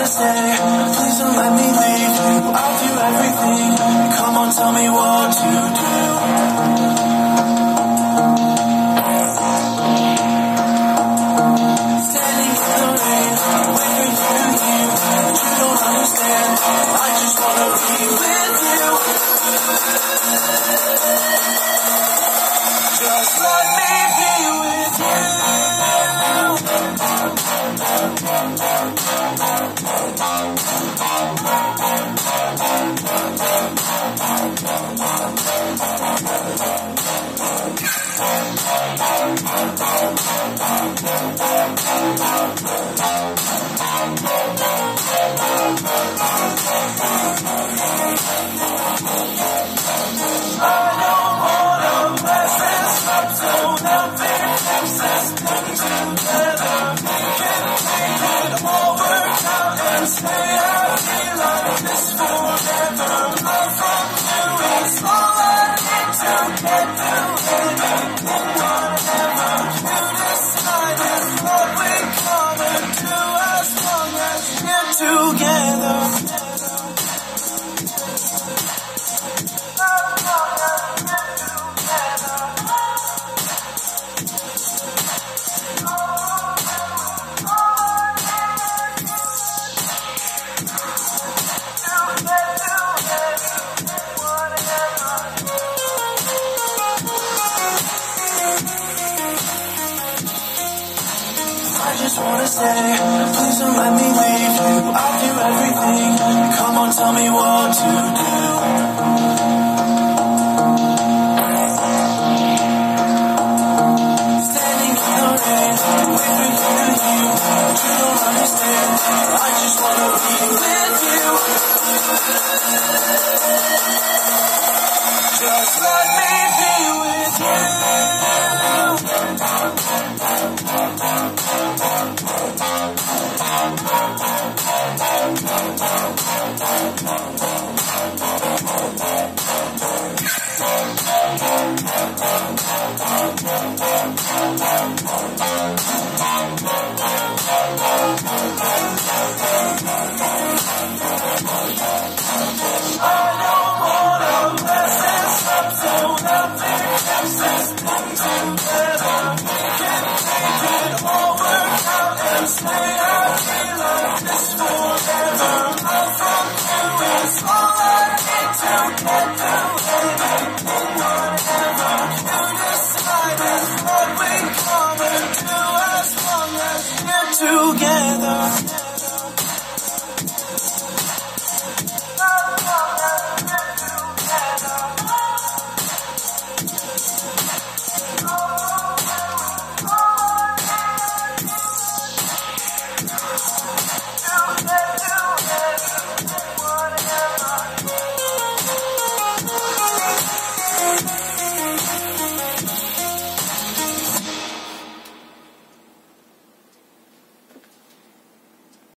wanna stay, please don't let me leave you. I'll do everything, come on tell me what to do. Standing in the rain, waiting for you, but you don't understand, I just wanna be with you. Just let me be with you. I just wanna stay, please don't let me leave you. I'll do everything, come on tell me what to do. Standing in the rain, waiting for you, but you don't understand, I just wanna be with you. Just let me be with you. Together.